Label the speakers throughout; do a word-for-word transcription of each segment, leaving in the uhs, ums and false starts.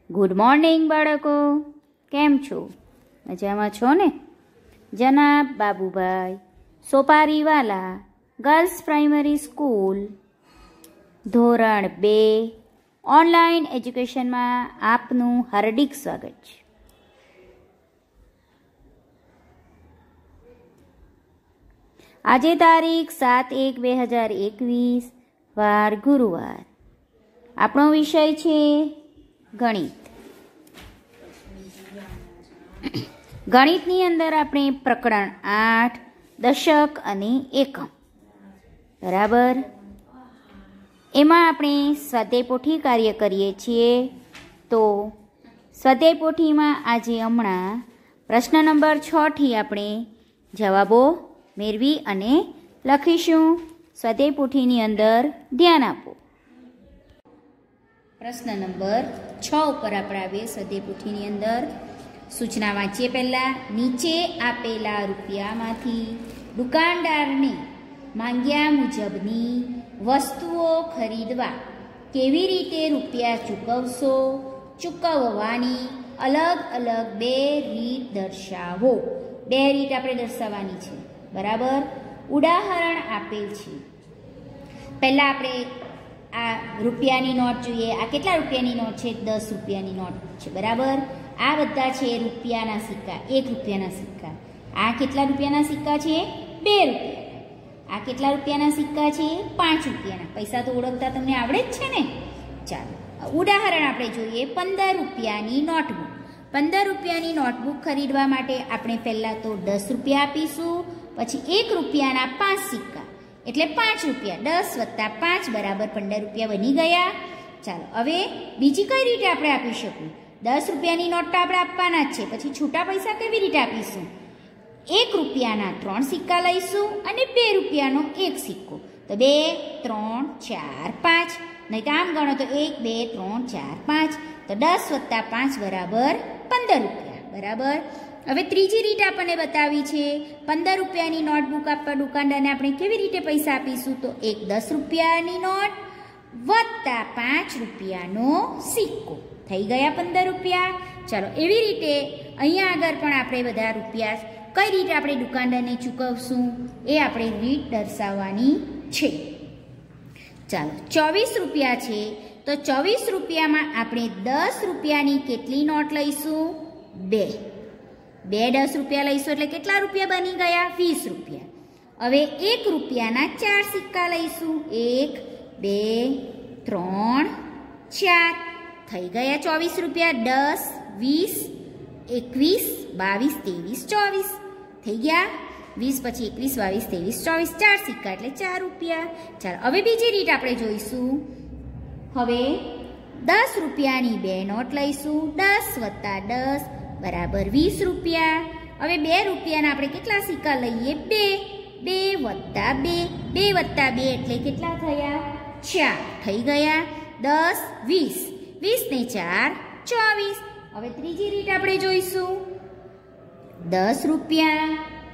Speaker 1: Good morning બાળકો, કેમ છો? મજામાં છો ને? જનાબ Babubhai Soparivala girls primary school ધોરણ બે ઓનલાઈન એજ્યુકેશનમાં આપનું હાર્દિક સ્વાગત છે. આજે તારીખ સાત એક બે હજાર એકવીસ વાર ગુરુવાર. આપણો વિષય છે ગણિત. ગણિતની અંદર આપણે પ્રકરણ આઠ દશક અને એકમ બરાબર, એમાં આપણે સ્વાધ્યાય પોથી કાર્ય કરીએ છીએ. તો સ્વાધ્યાય પોથીમાં આજે હમણાં પ્રશ્ન નંબર છ થી આપણે જવાબો મેળવી અને લખીશું. સ્વાધ્યાય પોથીની અંદર ધ્યાન આપો. પ્રશ્ન નંબર છ ઉપર આપણે આવીએ. સ્વાધ્યાય પોથીની અંદર સૂચના વાંચીએ. પહેલાં નીચે આપેલા રૂપિયામાંથી દુકાનદારને માંગ્યા મુજબની વસ્તુઓ ખરીદવા કેવી રીતે રૂપિયા ચૂકવશો? ચૂકવવાની અલગ અલગ બે રીત દર્શાવો. બે રીત આપણે દર્શાવવાની છે બરાબર. ઉદાહરણ આપેલ છે. પહેલાં આપણે આ રૂપિયાની નોટ જોઈએ. આ કેટલા રૂપિયાની નોટ છે? દસ રૂપિયાની નોટ છે બરાબર. આ બધા છે રૂપિયાના સિક્કા, એક રૂપિયાના સિક્કા. આ કેટલા રૂપિયાના સિક્કા છે? બે રૂપિયા. આ કેટલા રૂપિયાના સિક્કા છે? પાંચ રૂપિયાના. પૈસા તો ઓળખતા તમને આવડે જ છે ને? ચાલો ઉદાહરણ આપણે જોઈએ. પંદર રૂપિયાની નોટબુક. પંદર રૂપિયાની નોટબુક ખરીદવા માટે આપણે પહેલાં તો દસ રૂપિયા આપીશું, પછી એક રૂપિયાના પાંચ સિક્કા એટલે પાંચ રૂપિયા. દસ વત્તા પાંચ બરાબર પંદર રૂપિયા બની ગયા. ચાલો હવે બીજી કઈ રીતે આપણે આપી શકીએ? દસ રૂપિયાની નોટ તો આપણે આપવાના જ છે, પછી છૂટા પૈસા કેવી રીતે આપીશું? એક રૂપિયાના ત્રણ સિક્કા લઈશું અને બે રૂપિયાનો એક સિક્કો. તો બે ત્રણ ચાર પાંચ, નહીં તો આમ ગણો તો એક બે ત્રણ ચાર પાંચ. તો દસ વત્તા પાંચ બરાબર પંદર રૂપિયા બરાબર. હવે ત્રીજી રીત આપણને બતાવી છે. પંદર રૂપિયાની નોટબુક આપવા દુકાનદારને આપણે કેવી રીતે પૈસા આપીશું? તો એક દસ રૂપિયાની નોટ વત્તા પાંચ રૂપિયાનો સિક્કો થઈ ગયા પંદર રૂપિયા. ચાલો એવી રીતે અહીંયા આગળ પણ આપણે બધા રૂપિયા કઈ રીતે આપણે દુકાનદારને ચૂકવશું એ આપણે રીત દર્શાવવાની છે. ચાલો ચોવીસ રૂપિયા છે, તો ચોવીસ રૂપિયામાં આપણે દસ રૂપિયાની કેટલી નોટ લઈશું? બે. બે દસ રૂપિયા લઈશું એટલે કેટલા રૂપિયા બની ગયા? વીસ રૂપિયા. હવે એક રૂપિયાના ચાર સિક્કા લઈશું. એક બે ત્રણ ચાર થઈ ગયા ચોવીસ રૂપિયા. દસ વીસ એકવીસ બાવીસ ત્રેવીસ ચોવીસ થઈ ગયા. વીસ પછી એકવીસ બાવીસ ત્રેવીસ ચોવીસ, ચાર સિક્કા એટલે ચાર રૂપિયા. ચાલો હવે બીજી રીત આપણે જોઈશું. હવે દસ રૂપિયાની બે નોટ લઈશું. દસ વત્તા દસ બરાબર વીસ રૂપિયા. હવે બે રૂપિયાના આપણે કેટલા સિક્કા લઈએ? બે. બે વત્તા બે, બે વત્તા બે એટલે કેટલા થયા? ચાર થઈ ગયા. દસ વીસ, વીસ ને ચાર ચોવીસ. હવે ત્રીજી રીત આપણે જોઈશું. દસ રૂપિયા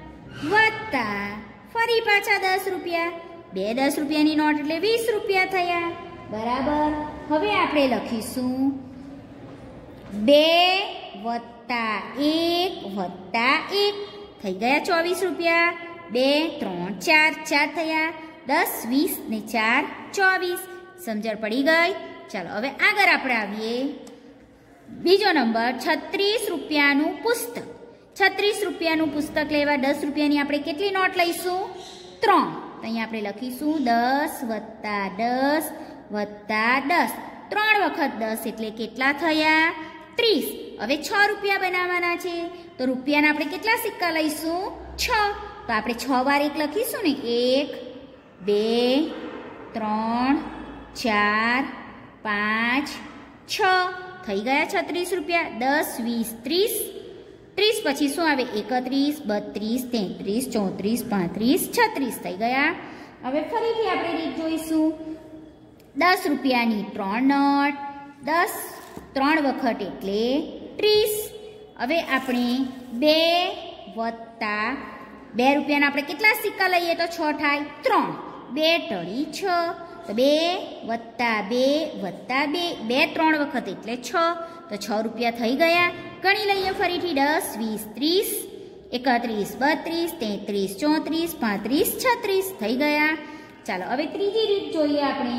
Speaker 1: વત્તા ફરી પાછા દસ રૂપિયા. બે દસ રૂપિયાની નોટ એટલે વીસ રૂપિયા થયા બરાબર. હવે આપણે લખીશું બે વત્તા એક વત્તા એક થઈ ગયા ચોવીસ રૂપિયા. બે ત્રણ ચાર, ચાર થયા. દસ વીસ ને ચાર ચોવીસ. સમજણ પડી ગઈ? ચાલો હવે આગળ આપણે આવીએ. બીજો નંબર છત્રીસ રૂપિયાનું પુસ્તક. છત્રીસ રૂપિયાનું પુસ્તક લેવા દસ રૂપિયાની આપણે કેટલી નોટ લઈશું? ત્રણ. તો અહીંયા આપણે લખીશું દસ વત્તા દસ વત્તા દસ. ત્રણ વખત દસ એટલે કેટલા થયા? ત્રીસ. હવે છ રૂપિયા બનાવવાના છે, તો રૂપિયાના આપણે કેટલા સિક્કા લઈશું? છ. તો આપણે છ વાર એક લખીશું ને. એક બે ત્રણ ચાર પાંચ છ થઈ ગયા છત્રીસ રૂપિયા. દસ વીસ ત્રીસ, ત્રીસ પછી શું આવે? એકત્રીસ બત્રીસ તેત્રીસ ચોત્રીસ પાંત્રીસ છત્રીસ થઈ ગયા. હવે ફરીથી આપણે રીત જોઈશું. દસ રૂપિયાની ત્રણ નોટ. દસ ત્રણ વખત એટલે ત્રીસ. હવે આપણે બે વત્તા બે રૂપિયાના આપણે કેટલા સિક્કા લઈએ તો છ થાય? ત્રણ. બે ટળી છ. તો બે વત્તા બે વત્તા બે, બે ત્રણ વખત એટલે છ, તો છ રૂપિયા થઈ ગયા. ગણી લઈએ ફરીથી. દસ વીસ ત્રીસ એકત્રીસ બત્રીસ તેત્રીસ ચોત્રીસ પાંત્રીસ છત્રીસ થઈ ગયા. ચાલો હવે ત્રીજી રીત જોઈએ આપણે.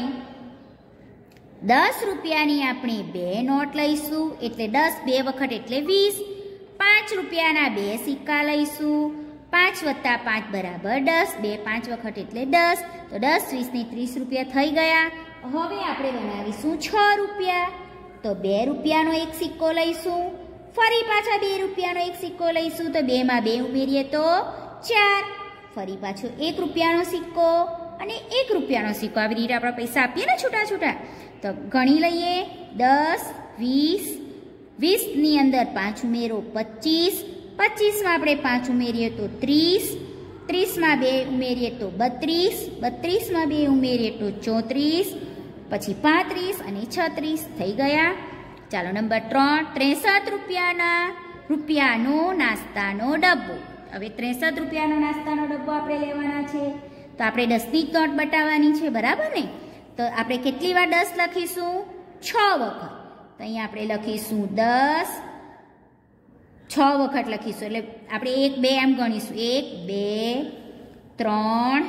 Speaker 1: દસ રૂપિયાની આપણે બે નોટ લઈશું, એટલે દસ બે વખત એટલે વીસ. પાંચ રૂપિયાના બે સિક્કા લઈશું, પાંચ વત્તા પાંચ બરાબર દસ, બે પાંચ વખત એટલે દસ, તો દસ વીસ ને ત્રીસ રૂપિયા થઈ ગયા. હવે આપણે બનાવીશું છ રૂપિયા, તો બે રૂપિયાનો એક સિક્કો લઈશું, ફરી પાછા બે રૂપિયાનો એક સિક્કો લઈશું, તો બે માં બે ઉમેરીએ તો ચાર, ફરી પાછો એક રૂપિયાનો સિક્કો અને એક રૂપિયાનો સિક્કો. આવી રીતે આપણે પૈસા આપીએ ને છૂટા છૂટા. તો ગણી લઈએ. દસ વીસ, વીસની અંદર પાંચ ઉમેરો પચીસ, પચીસમાં આપણે પાંચ ઉમેરીએ તો ત્રીસ, ત્રીસમાં બે ઉમેરીએ તો બત્રીસ, બત્રીસમાં બે ઉમેરીએ તો ચોત્રીસ, પછી પાંત્રીસ અને છત્રીસ થઈ ગયા. ચાલો નંબર ત્રણ. ત્રેસઠ રૂપિયાના રૂપિયાનો નાસ્તાનો ડબ્બો. હવે ત્રેસઠ રૂપિયાનો નાસ્તાનો ડબ્બો આપણે લેવાના છે, તો આપણે દસની જ નોટ બતાવવાની છે, બરાબર ને? તો આપણે કેટલી વાર દસ લખીશું? છ વખત. તો અહીંયા આપણે લખીશું દસ, છ વખત લખીશું, એટલે આપણે એક બે એમ ગણીશું. એક બે ત્રણ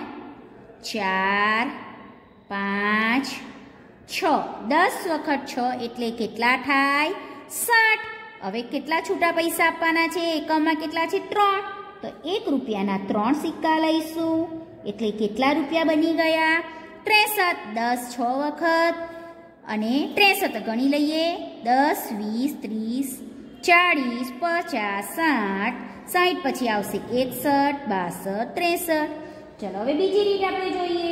Speaker 1: ચાર પાંચ છ, દસ વખત છ એટલે કેટલા થાય? સાઠ. હવે કેટલા છૂટા પૈસા આપવાના છે? એકમમાં કેટલા છે? ત્રણ. તો એક રૂપિયાના ત્રણ સિક્કા લઈશું, એટલે કેટલા રૂપિયા બની ગયા? ત્રેસઠ. દસ છ વખત અને ત્રેસઠ ગણી લઈએ. દસ વીસ ત્રીસ ચાળીસ પચાસ સાઠ, સાઠ પછી આવશે એકસઠ બાસઠ ત્રેસઠ. ચલો હવે બીજી રીત આપણે જોઈએ.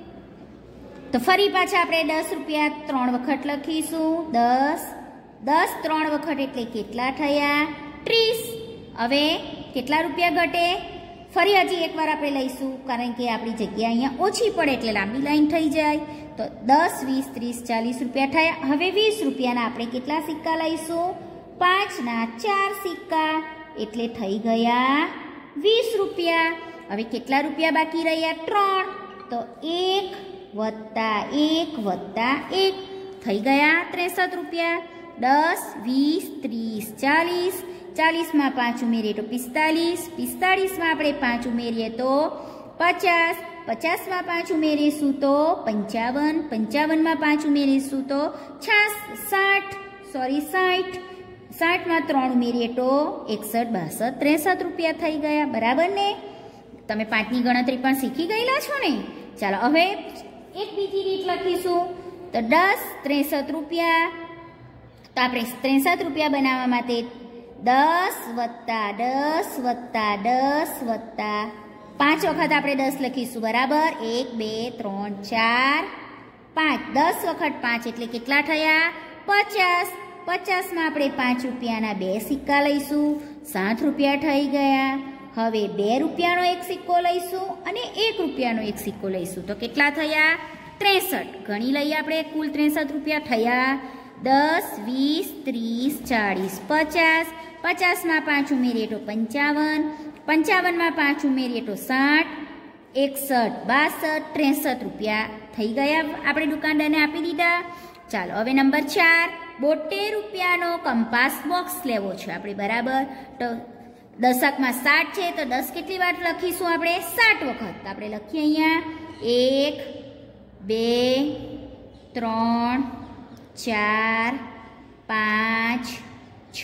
Speaker 1: તો ફરી પાછા આપણે દસ રૂપિયા ત્રણ વખત લખીશું. દસ દસ ત્રણ વખત એટલે કેટલા થયા? ત્રીસ. હવે કેટલા રૂપિયા ઘટે? ફરી હજી એકવાર આપણે લઈશું, કારણ કે આપણી જગ્યા અહીંયા ઓછી પડે એટલે લાંબી લાઈન થઈ જાય. તો દસ વીસ ત્રીસ ચાલીસ રૂપિયા થયા. હવે વીસ રૂપિયાના આપણે કેટલા સિક્કા લઈશું? પાંચના ચાર સિક્કા, એટલે થઈ ગયા વીસ રૂપિયા. હવે કેટલા રૂપિયા બાકી રહ્યા? ત્રણ. તો એક વત્તા એક વત્તા એક થઈ ગયા ત્રેસઠ રૂપિયા. દસ વીસ ત્રીસ ચાલીસ, ચાલીસમાં પાંચ ઉમેરીએ તો પિસ્તાલીસ, પિસ્તાલીસમાં આપણે પાંચ ઉમેરીએ તો પચાસ, પચાસમાં પાંચ ઉમેરીશું તો પંચાવન, પંચાવનમાં પાંચ ઉમેરીશું તો છાસ સાઠ સોરી સાઠ, સાઠમાં ત્રણ ઉમેરીએ તો એકસઠ બાસઠ ત્રેસઠ રૂપિયા થઈ ગયા, બરાબર ને? તમે પાંચની ગણતરી પણ શીખી ગયેલા છો ને? ચાલો હવે એક બીજી રીત લખીશું. તો દસ ત્રેસઠ રૂપિયા, તો આપણે ત્રેસઠ રૂપિયા બનાવવા માટે દસ વત્તા દસ વત્તા દસ વત્તા પાંચ વખત આપણે દસ લખીશું, બરાબર? એક બે ત્રણ ચાર પાંચ, દસ વખત પાંચ એટલે કેટલા થયા? પચાસ. પચાસમાં આપણે પાંચ રૂપિયાના બે સિક્કા લઈશું, સાત રૂપિયા થઈ ગયા. હવે બે રૂપિયાનો એક સિક્કો લઈશું અને એક રૂપિયાનો એક સિક્કો લઈશું, તો કેટલા થયા? ત્રેસઠ. ગણી લઈએ આપણે કુલ ત્રેસઠ રૂપિયા થયા. દસ વીસ ત્રીસ ચાળીસ પચાસ, પચાસમાં પાંચ ઉમેરીએ તો પંચાવન, પંચાવનમાં પાંચ ઉમેરીએ તો સાઠ, એકસઠ બાસઠ ત્રેસઠ રૂપિયા થઈ ગયા, આપણે દુકાનદારને આપી દીધા. ચાલો હવે નંબર ચાર. બોતેર રૂપિયાનો કંપાસ બોક્સ લેવો છે આપણે, બરાબર? તો દશકમાં સાઠ છે, તો દસ કેટલી વાર લખીશું આપણે? સાઠ વખત. તો આપણે લખીએ અહીંયા એક બે ત્રણ ચાર પાંચ છ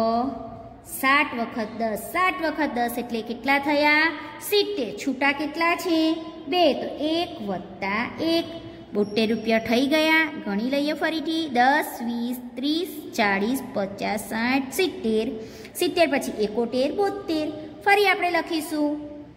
Speaker 1: સાત વખત દસ, સાત વખત દસ એટલે કેટલા થયા? સિત્તેર. છૂટા કેટલા છે? બે. તો એક વત્તા એક, બોતેર રૂપિયા થઈ ગયા. ગણી લઈએ ફરીથી. દસ વીસ ત્રીસ ચાળીસ પચાસ સાઠ સિત્તેર, સિત્તેર પછી એકોતેર બોતેર. ફરી આપણે લખીશું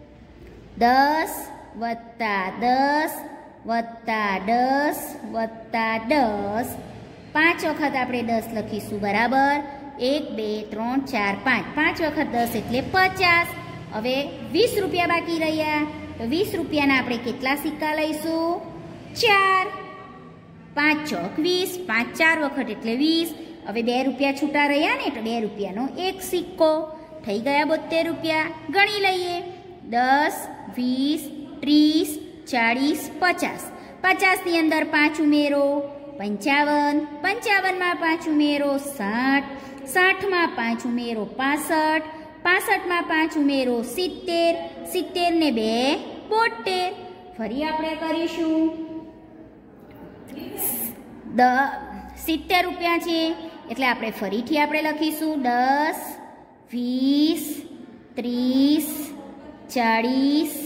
Speaker 1: દસ વત્તા દસ વત્તા દસ વત્તા દસ, પાંચ વખત આપણે દસ લખીશું, બરાબર? એક બે ત્રણ ચાર પાંચ, પાંચ વખત દસ એટલે પચાસ. હવે વીસ રૂપિયા બાકી રહ્યા, તો વીસ રૂપિયાના આપણે કેટલા સિક્કા લઈશું? ચાર. પાંચ ચોક વીસ, પાંચ ચાર વખત એટલે વીસ. હવે બે રૂપિયા છૂટા રહ્યા ને, તો બે રૂપિયાનો એક સિક્કો થઈ ગયા બોતેર રૂપિયા. ગણી લઈએ દસ વીસ ત્રીસ ચાળીસ પચાસ, પચાસની અંદર પાંચ ઉમેરો પંચાવન, પંચાવનમાં પાંચ ઉમેરો સાઠ, સાઠમાં પાંચ ઉમેરો પાસઠ, પાસઠમાં પાંચ ઉમેરો સિત્તેર, સિત્તેર ને બે બોતેર. ફરી આપણે કરીશું. દ સિત્તેર રૂપિયા છે એટલે આપણે ફરીથી આપણે લખીશું દસ, વીસ, ત્રીસ, ચાળીસ,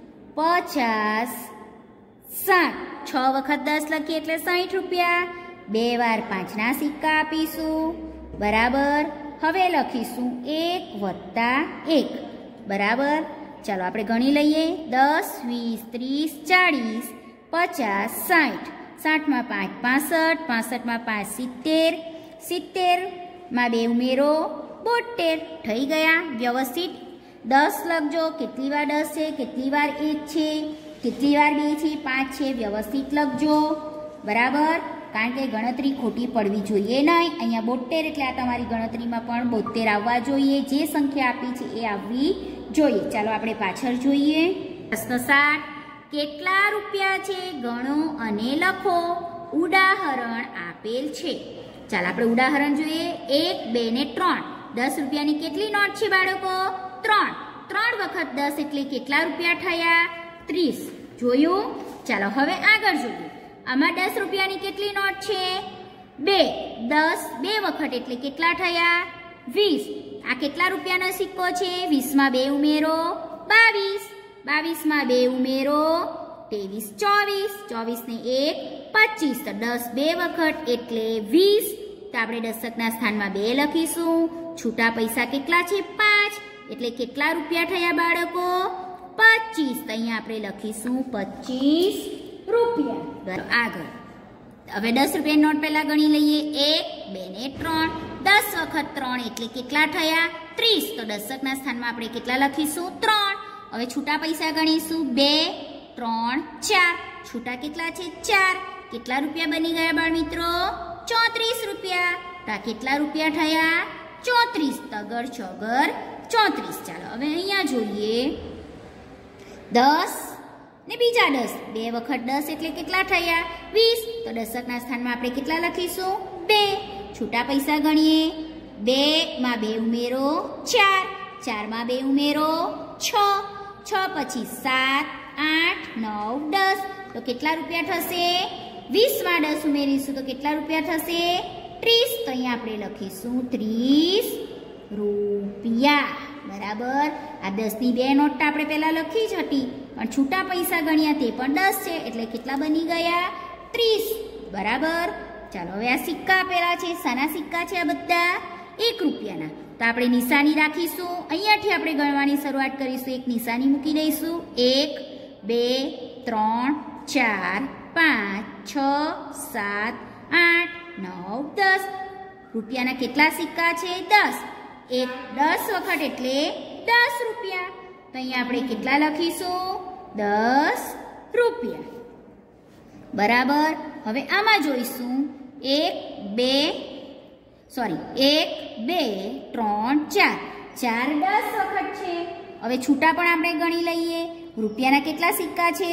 Speaker 1: પચાસ, સાઠ. છ વખત દસ લખીએ એટલે સાઠ રૂપિયા. બે વાર પાંચના સિક્કા આપીશું. બરાબર. હવે લખીશું એક વત્તા એક. બરાબર. ચાલો આપણે ગણી લઈએ. દસ, વીસ, ત્રીસ, ચાળીસ, પચાસ, સાઠ. સાઠમાં પાંચ પાસઠ, પાસઠમાં પાંચ સિત્તેર, સિત્તેરમાં બે ઉમેરો બોતેર. થઈ ગયા. વ્યવસ્થિત દસ લખજો. કેટલી વાર દસ છે, કેટલી વાર એક છે, કેટલી વાર બે છે, પાંચ છે. વ્યવસ્થિત લખજો. બરાબર. કારણ કે ગણતરી ખોટી પડવી જોઈએ નહીં. અહીંયા બોતેર એટલે આ તમારી ગણતરીમાં પણ બોતેર આવવા જોઈએ. જે સંખ્યા આપી છે એ આવવી જોઈએ. ચાલો આપણે પાછળ જોઈએ. પ્રશ્ન સાત. કેટલા રૂપિયા છે ગણો અને લખો. ઉદાહરણ આપેલ છે. ચાલો આપણે ઉદાહરણ જોઈએ. એક, બે ને ત્રણ. દસ રૂપિયાની કેટલી નોટ છે બાળકો? ત્રણ. ત્રણ વખત દસ એટલે કેટલા રૂપિયા થયા? ત્રીસ. જોયું? ચાલો હવે આગળ જોઈએ. આમાં દસ રૂપિયાની કેટલી નોટ છે? બે. દસ બે વખત એટલે કેટલા થયા? વીસ. આ કેટલા રૂપિયાનો સિક્કો છે? વીસમાં બે ઉમેરો બાવીસ, બાવીસમાં બે ઉમેરો ત્રેવીસ, ચોવીસ, ચોવીસ ને એક પચીસ. તો દસ બે વખત એટલે વીસ. તો આપણે દશકના સ્થાનમાં બે લખીશું. છૂટા પૈસા કેટલા છે? પાંચ. એટલે કેટલા રૂપિયા થયા બાળકો? પચીસ. તો અહીંયા આપણે લખીશું પચીસ રૂપિયા. આગળ હવે દસ રૂપિયાની નોટ પહેલા ગણી લઈએ. એક, બે ને ત્રણ. દસ વખત ત્રણ એટલે કેટલા થયા? ત્રીસ. તો દશકના સ્થાનમાં આપણે કેટલા લખીશું? ત્રણ. હવે છૂટા પૈસા ગણીશું. બે, ત્રણ, ચાર. છૂટા કેટલા છે? ચાર. કેટલા રૂપિયા બની ગયા બાળ મિત્રો? ચોત્રીસ રૂપિયા. તો આ કેટલા રૂપિયા થયા? ચોત્રીસ. તગર ચોગર ચોત્રીસ. ચાલો હવે અહીંયા જોઈએ. દસ ને બીજા દસ. બે વખત દસ એટલે કેટલા થયા? વીસ. તો દશકના સ્થાનમાં આપણે કેટલા લખીશું? બે. છૂટા પૈસા ગણીએ. બે માં બે ઉમેરો ચાર, ચારમાં બે ઉમેરો છ, છ પછી સાત, આઠ, નવ, દસ. તો કેટલા રૂપિયા થશે? વીસમાં દસ ઉમેરીશું તો કેટલા રૂપિયા થશે? ત્રીસ. તો અહીંયા આપણે લખીશું ત્રીસ રૂપિયા. બરાબર. આ દસ ની બે નોટ આપણે પહેલા લખી જ હતી, પણ છૂટા પૈસા ગણ્યા તે પણ દસ છે એટલે કેટલા બની ગયા? ત્રીસ. બરાબર. ચાલો હવે આ સિક્કા આપેલા છે. શાના સિક્કા છે આ બધા? એક રૂપિયાના. તો આપણે નિશાની રાખીશું. અહીંયાથી આપણે ગણવાની શરૂઆત કરીશું. એક નિશાની મૂકી દઈશું. એક, બે, ત્રણ, ચાર, પાંચ, છ, સાત, આઠ, નવ, દસ. રૂપિયાના કેટલા સિક્કા છે? દસ. એક દસ વખત એટલે દસ રૂપિયા. તો અહીંયા આપણે કેટલા લખીશું? દસ રૂપિયા. બરાબર. હવે આમાં જોઈશું. એક, બે, સોરી એક, બે, ત્રણ, ચાર. ચાર દસ વખત છે. હવે છૂટા પણ આપણે ગણી લઈએ. રૂપિયાના કેટલા સિક્કા છે?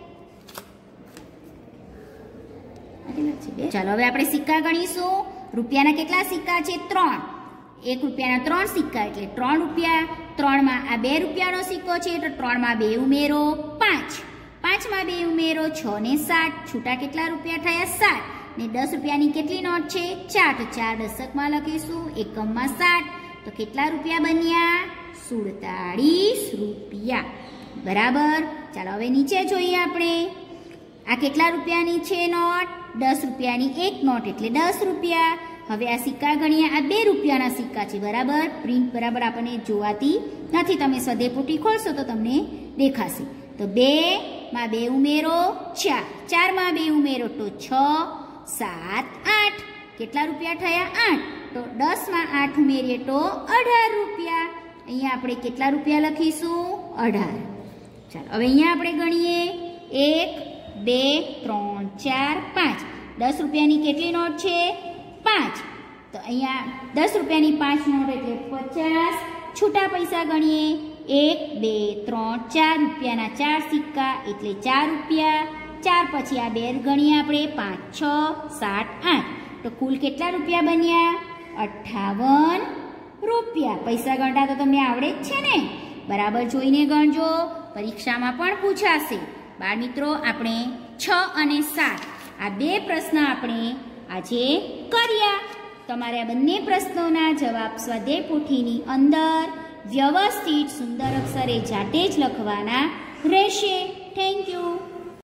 Speaker 1: ચાલો હવે આપણે સિક્કા ગણીશું. રૂપિયાના કેટલા સિક્કા છે? ત્રણ. એક રૂપિયાના ત્રણ સિક્કા એટલે ત્રણ રૂપિયા. ત્રણમાં આ બે રૂપિયાનો સિક્કો છે તો ત્રણમાં બે ઉમેરો પાંચ, પાંચમાં બે ઉમેરો છ ને સાત. છૂટા કેટલા રૂપિયા થયા? સાત. ને દસ રૂપિયાની કેટલી નોટ છે? ચાર. તો ચાર દશકમાં લખીશું. એકમમાં સાત. તો કેટલા રૂપિયા બન્યા? સુડતાળીસ રૂપિયા. બરાબર. ચાલો હવે નીચે જોઈએ આપણે. આ કેટલા રૂપિયાની છે નોટ? દસ રૂપિયાની એક નોટ એટલે દસ રૂપિયા. હવે આ સિક્કા ગણીએ. આ બે રૂપિયાના સિક્કા છે. બરાબર. પ્રિન્ટ બરાબર આપણને જોવાતી નથી. તમે સદેપોટી ખોલશો તો તમને દેખાશે. તો બે માં બે ઉમેરો ચાર, ચારમાં બે ઉમેરો તો છ, સાત, આઠ. કેટલા રૂપિયા થયા? આઠ. તો દસ માં આઠ ઉમેરીએ તો અઢાર રૂપિયા. અહીંયા આપણે કેટલા રૂપિયા લખીશું? અઢાર. ચાલો હવે અહીંયા આપણે ગણીએ. એક, બે, ત્રણ, ચાર, પાંચ. દસ રૂપિયાની કેટલી નોટ છે? પાંચ. તો અહીંયા દસ રૂપિયાની પાંચ નોટ એટલે પચાસ. છૂટા પૈસા ગણીએ. એક, બે, ત્રણ, ચાર રૂપિયાના ચાર સિક્કા એટલે ચાર રૂપિયા. ચાર પછી આ બે ગણીએ આપણે પાંચ છ સાત આઠ તો કુલ કેટલા રૂપિયા બન્યા અઠ્ઠાવન રૂપિયા. પૈસા ગણતા તો તમને આવડે જ છે ને, બરાબર જોઈને ગણજો, પરીક્ષામાં પણ પૂછાશે. બાળ મિત્રો આપણે છ અને સાત આ બે પ્રશ્ન આપણે આજે કર્યા. તમારે આ બંને પ્રશ્નોના જવાબ સ્વાધ્યાય પોથીની અંદર વ્યવસ્થિત સુંદર અક્ષરે જાતે જ લખવાના રહેશે. Thank you.